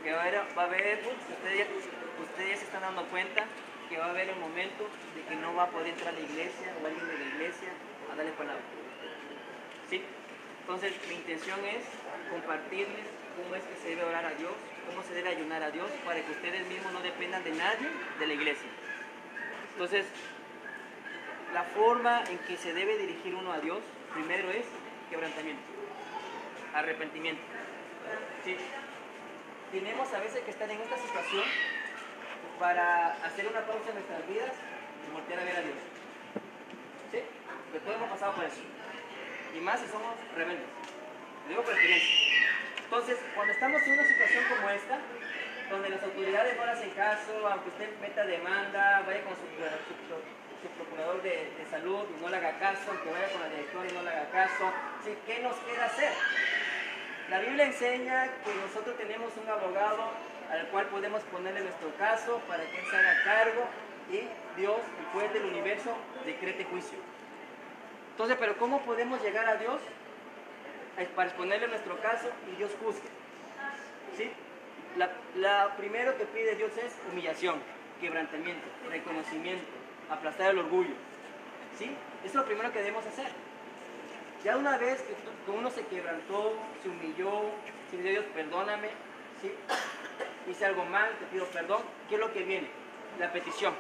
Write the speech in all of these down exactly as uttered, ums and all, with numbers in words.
que va a haber, va a haber ustedes, ya, ustedes ya se están dando cuenta que va a haber un momento de que no va a poder entrar a la iglesia o alguien de la iglesia a darle palabra. ¿Sí? Entonces mi intención es compartirles cómo es que se debe orar a Dios, cómo se debe ayunar a Dios, para que ustedes mismos no dependan de nadie de la iglesia. Entonces, la forma en que se debe dirigir uno a Dios, primero es quebrantamiento, arrepentimiento. ¿Sí? Tenemos a veces que estar en esta situación para hacer una pausa en nuestras vidas y voltear a ver a Dios. ¿Sí? Porque todos hemos pasado por eso. Y más si somos rebeldes. Lo digo por experiencia. Entonces, cuando estamos en una situación como esta, donde las autoridades no le hacen caso, aunque usted meta demanda, vaya con su, su, su, su procurador de, de salud y no le haga caso, aunque vaya con la directora y no le haga caso, ¿sí? ¿Qué nos queda hacer? La Biblia enseña que nosotros tenemos un abogado al cual podemos ponerle nuestro caso para que él se haga cargo y Dios, el juez del universo, decrete juicio. Entonces, ¿pero cómo podemos llegar a Dios? Para exponerle nuestro caso y Dios juzgue. ¿Sí? La, la primero que pide Dios es humillación, quebrantamiento, reconocimiento, aplastar el orgullo. ¿Sí? Eso es lo primero que debemos hacer. Ya una vez que uno se quebrantó, se humilló, se dice Dios, perdóname, ¿sí? Hice algo mal, te pido perdón, ¿qué es lo que viene? La petición.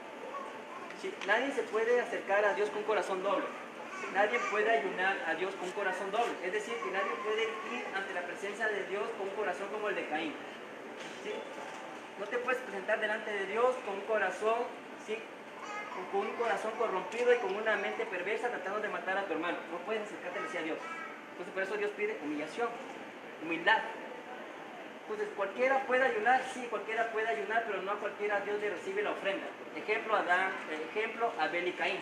¿Sí? Nadie se puede acercar a Dios con un corazón doble. Nadie puede ayunar a Dios con un corazón doble. Es decir, que nadie puede ir ante la presencia de Dios con un corazón como el de Caín. ¿Sí? No te puedes presentar delante de Dios con un corazón, ¿sí? con un corazón corrompido y con una mente perversa tratando de matar a tu hermano. No puedes acercarte hacia Dios. Entonces por eso Dios pide humillación, humildad. Entonces cualquiera puede ayunar, sí, cualquiera puede ayunar, pero no a cualquiera Dios le recibe la ofrenda. Ejemplo Adán, ejemplo Abel y Caín.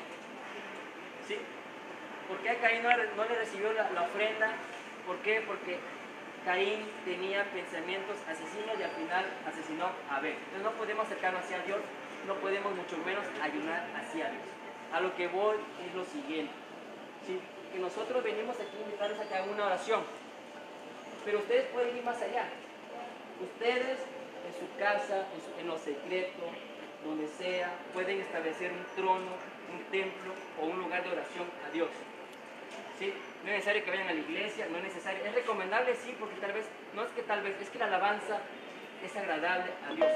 ¿Sí? ¿Por qué a Caín no, no le recibió la, la ofrenda? ¿Por qué? Porque Caín tenía pensamientos asesinos y al final asesinó a Abel. Entonces no podemos acercarnos hacia Dios, no podemos mucho menos ayunar hacia Dios. A lo que voy es lo siguiente. ¿Sí? Que nosotros venimos aquí a invitarles a que hagan una oración. Pero ustedes pueden ir más allá. Ustedes en su casa, en, su, en lo secreto, donde sea, pueden establecer un trono, un templo o un lugar de oración a Dios. ¿Sí? No es necesario que vayan a la iglesia, no es necesario. Es recomendable, sí, porque tal vez, no es que tal vez, es que la alabanza es agradable a Dios.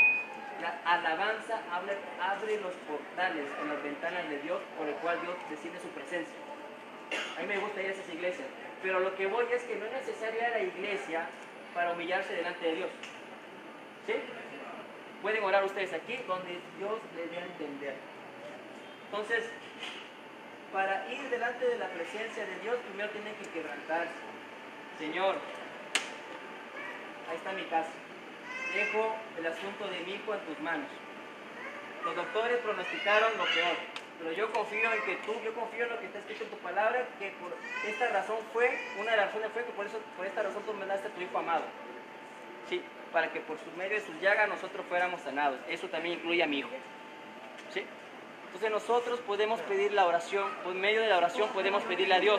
La alabanza abre, abre los portales en las ventanas de Dios por el cual Dios decide su presencia. A mí me gusta ir a esas iglesias, pero lo que voy es que no es necesario ir a la iglesia para humillarse delante de Dios. ¿Sí? Pueden orar ustedes aquí donde Dios les dé a entender. Entonces, para ir delante de la presencia de Dios, primero tienen que quebrantarse. Señor, ahí está mi casa. Dejo el asunto de mi hijo en tus manos. Los doctores pronosticaron lo peor, pero yo confío en que tú, yo confío en lo que está escrito en tu palabra, que por esta razón fue, una de las razones fue que por, eso, por esta razón tú me daste a tu hijo amado. Sí, para que por su medio de sus llagas nosotros fuéramos sanados. Eso también incluye a mi hijo. ¿Sí? Entonces nosotros podemos pedir la oración, por medio de la oración podemos pedirle a Dios.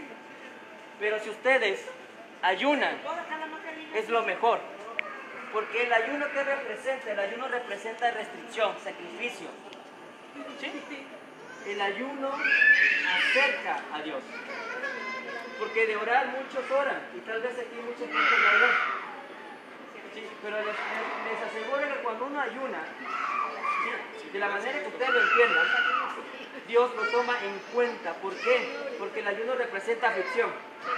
Pero si ustedes ayunan, es lo mejor. Porque el ayuno, ¿qué representa? El ayuno representa restricción, sacrificio. ¿Sí? El ayuno acerca a Dios. Porque de orar muchos oran, y tal vez aquí mucha gente no oró. ¿Sí? Pero les, les aseguro que cuando uno ayuna, ¿sí? De la manera que ustedes lo entiendan, Dios lo toma en cuenta. ¿Por qué? Porque el ayuno representa aflicción.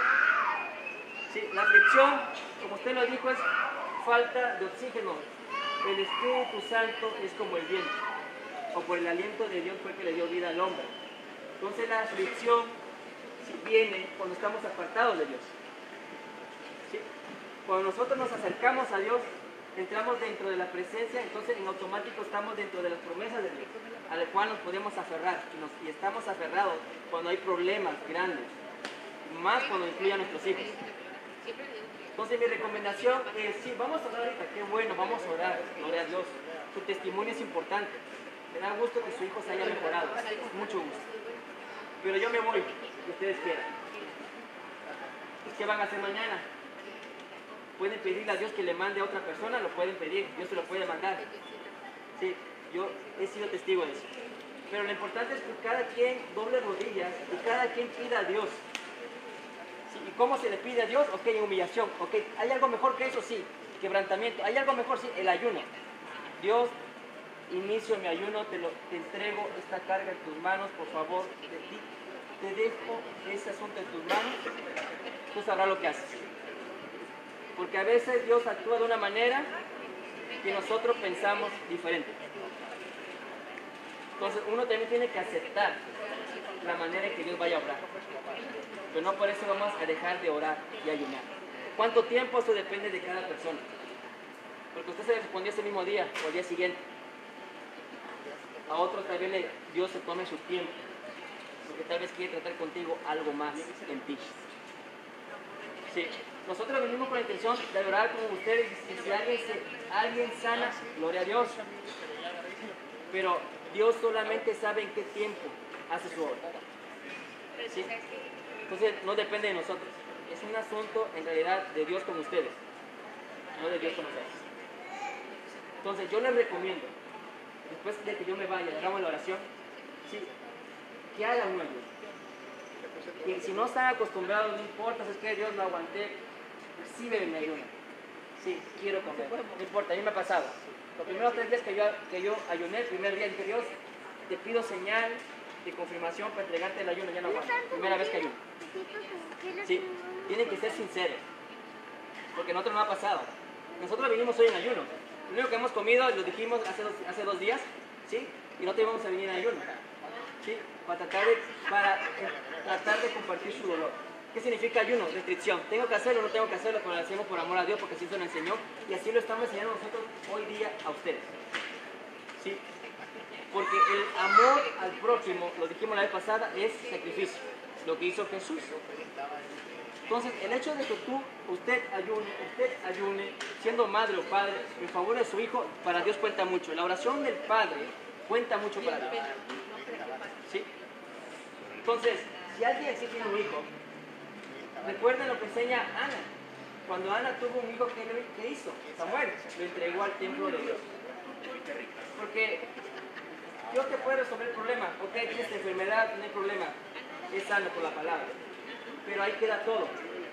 ¿Sí? La aflicción, como usted lo dijo, es falta de oxígeno. El Espíritu Santo es como el viento, o por el aliento de Dios fue que le dio vida al hombre. Entonces la aflicción sí, viene cuando estamos apartados de Dios. ¿Sí? Cuando nosotros nos acercamos a Dios, entramos dentro de la presencia, entonces en automático estamos dentro de las promesas de Dios, a las cuales nos podemos aferrar, y, nos, y estamos aferrados cuando hay problemas grandes, más cuando incluye a nuestros hijos. Entonces mi recomendación es, sí, vamos a orar ahorita, qué bueno, vamos a orar, gloria a Dios. Su testimonio es importante. Me da gusto que su hijo se haya mejorado, mucho gusto. Pero yo me voy, que ustedes quieran. ¿Qué van a hacer mañana? pueden pedirle a Dios que le mande a otra persona, lo pueden pedir, Dios se lo puede mandar. Sí, yo he sido testigo de eso. Pero lo importante es que cada quien doble rodillas y cada quien pida a Dios. Sí, ¿y cómo se le pide a Dios? Ok, en humillación. Ok, ¿hay algo mejor que eso? Sí, quebrantamiento. ¿Hay algo mejor? Sí, el ayuno. Dios, inicio mi ayuno, te, lo, te entrego esta carga en tus manos, por favor, de ti. Te dejo ese asunto en tus manos, tú sabrás lo que haces. Porque a veces Dios actúa de una manera que nosotros pensamos diferente. Entonces uno también tiene que aceptar la manera en que Dios vaya a obrar. Pero no por eso vamos a dejar de orar y ayunar. ¿Cuánto tiempo? Eso depende de cada persona. Porque usted se respondió ese mismo día o el día siguiente. A otros tal vez le, Dios se tome su tiempo. Porque tal vez quiere tratar contigo algo más en ti. Sí. Nosotros venimos con la intención de orar como ustedes. Y si alguien, se, alguien sana, gloria a Dios. Pero Dios solamente sabe en qué tiempo hace su obra. ¿Sí? Entonces no depende de nosotros. Es un asunto en realidad de Dios con ustedes, no de Dios con nosotros. Entonces yo les recomiendo, después de que yo me vaya, hagamos la oración, ¿sí? Que hagan un ayuno. Que si no están acostumbrados, no importa, si es que Dios lo aguanté, recibe mi ayuno. Sí, quiero comer, no importa, a mí me ha pasado. Los primeros tres días que yo, que yo ayuné, el primer día dije, Dios, te pido señal de confirmación para entregarte el ayuno, ya no aguanto. Primera vez que ayuno. Sí, tienen que ser sinceros, porque a nosotros no ha pasado. Nosotros vinimos hoy en ayuno. Lo único que hemos comido, lo dijimos hace dos, hace dos días, ¿sí? Y no te íbamos a venir en ayuno, ¿sí? Para tratar de, para, eh, tratar de compartir su dolor. ¿Qué significa ayuno? Restricción. ¿Tengo que hacerlo o no tengo que hacerlo? Pero lo hacemos por amor a Dios, porque así se lo enseñó. Y así lo estamos enseñando nosotros hoy día a ustedes. ¿Sí? Porque el amor al prójimo, lo dijimos la vez pasada, es sacrificio. Lo que hizo Jesús. Entonces, el hecho de que tú, usted ayune, usted ayune, siendo madre o padre, en favor de su hijo, para Dios cuenta mucho. La oración del padre cuenta mucho para Dios. ¿Sí? Entonces, si alguien sí tiene un hijo, recuerden lo que enseña Ana. Cuando Ana tuvo un hijo, ¿qué, qué hizo? Samuel lo entregó al templo de Dios. Porque Dios te puede resolver el problema. Ok, tienes enfermedad, no hay problema. Es sano por la palabra. Pero ahí queda todo.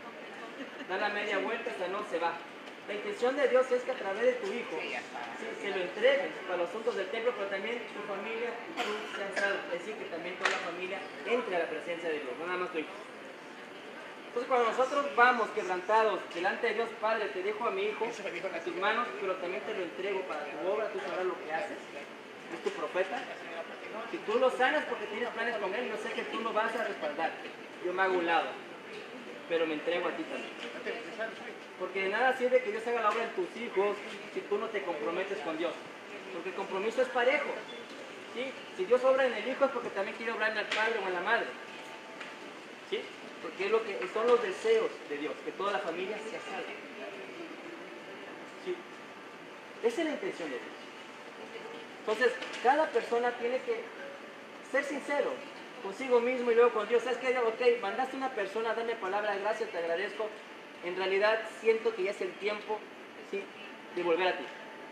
Da la media vuelta, hasta no se va. La intención de Dios es que a través de tu hijo, sí, se lo entregues para los asuntos del templo, pero también tu familia y tú sean salvos. Es decir, que también toda la familia entre a la presencia de Dios, no nada más tu hijo. Entonces, cuando nosotros vamos quebrantados delante de Dios, Padre, te dejo a mi hijo a tus manos, pero también te lo entrego para tu obra, tú sabrás lo que haces. Es tu profeta. Si tú lo sanas porque tienes planes con él, yo sé que tú lo vas a respaldar. Yo me hago un lado, pero me entrego a ti también. Porque de nada sirve que Dios haga la obra en tus hijos si tú no te comprometes con Dios. Porque el compromiso es parejo. ¿Sí? Si Dios obra en el hijo es porque también quiere obrar en el padre o en la madre. ¿Sí? Porque es lo que son los deseos de Dios, que toda la familia sea salva. ¿Sí? Esa es la intención de Dios. Entonces, cada persona tiene que ser sincero consigo mismo y luego con Dios. ¿Sabes qué? Ok, mandaste a una persona a darme palabra de gracia, te agradezco. En realidad siento que ya es el tiempo, ¿sí?, de volver a ti.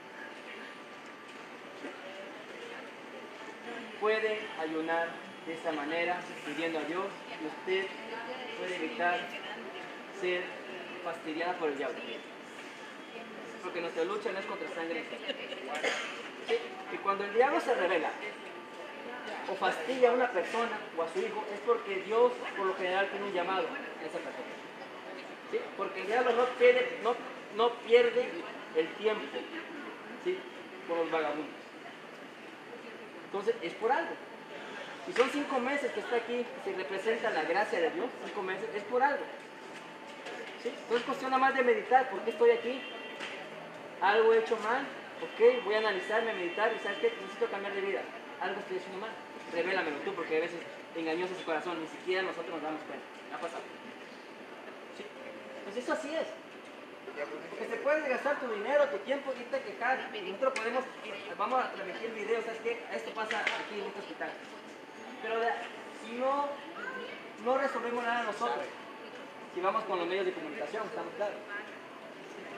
Puede ayunar de esa manera, pidiendo a Dios, y usted puede evitar ser fastidiada por el diablo. Porque nuestra lucha no es contra sangre. ¿Sí? Y cuando el diablo se revela o fastidia a una persona o a su hijo, es porque Dios por lo general tiene un llamado a esa persona. ¿Sí? Porque el diablo no pierde, no, no pierde el tiempo, ¿sí?, con los vagabundos. Entonces es por algo. Y son cinco meses que está aquí, que se representa la gracia de Dios, cinco meses, es por algo. ¿Sí? Entonces es cuestión nada más de meditar. ¿Por qué estoy aquí? ¿Algo he hecho mal? Ok, voy a analizarme, meditar y ¿sabes qué? Necesito cambiar de vida. Algo estoy haciendo mal. Revélamelo tú, porque a veces engañoso es su corazón, ni siquiera nosotros nos damos cuenta. ¿Ha pasado? ¿Sí? Pues eso así es. Porque se puede gastar tu dinero, tu tiempo y te quejar. Y nosotros podemos, vamos a transmitir videos, ¿sabes qué? Esto pasa aquí en este hospital. Pero no, no resolvemos nada nosotros si vamos con los medios de comunicación, estamos claros.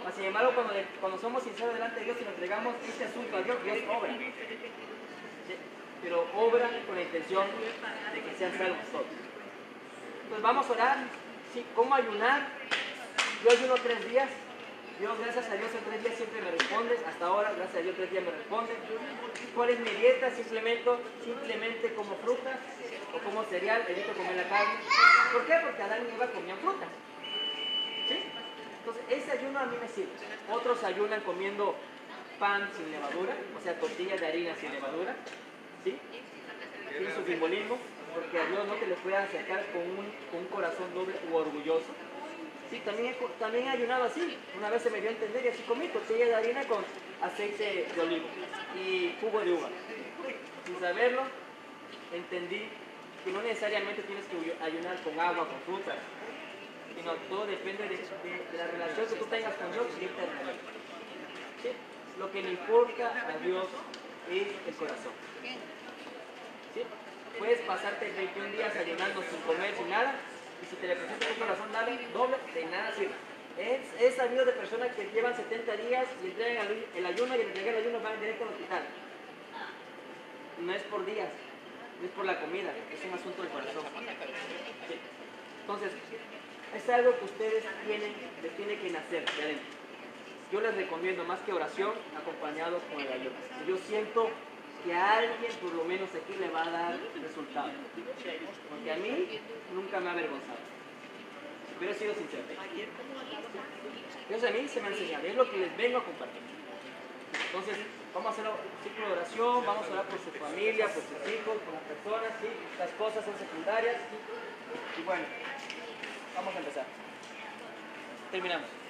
Mas, sin embargo, cuando, cuando somos sinceros delante de Dios y nos entregamos este asunto a Dios, Dios obra. ¿Sí? Pero obra con la intención de que sean salvos todos. Entonces vamos a orar. ¿Sí? ¿Cómo ayunar? Yo ayuno tres días. Dios, gracias a Dios, en tres días siempre me respondes. Hasta ahora, gracias a Dios, tres días me respondes. ¿Cuál es mi dieta? Simplemente, simplemente como frutas o como cereal, evito comer la carne. ¿Por qué? Porque Adán y Eva comían frutas. ¿Sí? Entonces, ese ayuno a mí me sirve. Otros ayunan comiendo pan sin levadura, o sea, tortillas de harina sin levadura. ¿Sí? Tiene su simbolismo, porque a Dios no te le puede acercar con un, con un corazón doble u orgulloso. Sí, también he, también he ayunado así. Una vez se me dio a entender y así comí tortilla de harina con aceite de olivo y jugo de uva. Sin saberlo, entendí que no necesariamente tienes que ayunar con agua, con frutas, sino todo depende de, de, de la relación que tú tengas con Dios y esta relación. ¿Sí? Lo que le importa a Dios es el corazón. ¿Sí? Puedes pasarte veintiún días ayunando sin comer, sin nada, y si te le presenta tu corazón doble, doble, de nada sirve. Es, es sabido de personas que llevan setenta días y entregan el ayuno y al entregar el ayuno van directo al hospital. No es por días, no es por la comida, es un asunto del corazón. ¿Sí? Entonces, es algo que ustedes tienen, les tiene que nacer de adentro. Yo les recomiendo más que oración, acompañado con el ayuno. Yo siento que a alguien, por lo menos aquí, le va a dar resultado. Porque a mí nunca me ha avergonzado. Pero he sido sincero. Dios a mí se me ha enseñado, es lo que les vengo a compartir. Entonces, vamos a hacer un ciclo de oración, vamos a orar por su familia, por sus hijos, por las personas, ¿sí? Las cosas son secundarias. Y bueno, vamos a empezar. Terminamos.